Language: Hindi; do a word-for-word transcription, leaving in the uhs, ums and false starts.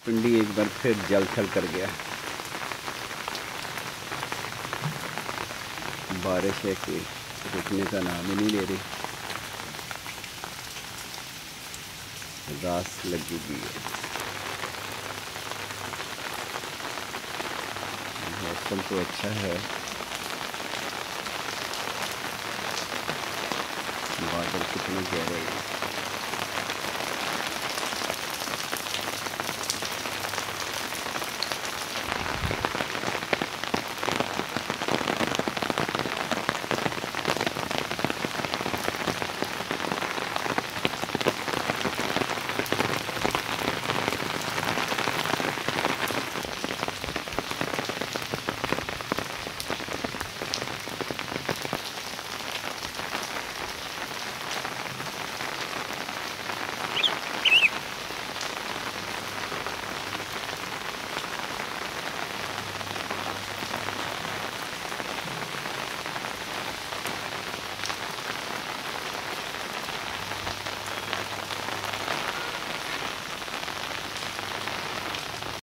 पिंडी एक बार फिर जल थल कर गया। बारिश है कि रुकने का नाम ही नहीं ले रही। घास लगी हुई है। मौसम तो अच्छा है।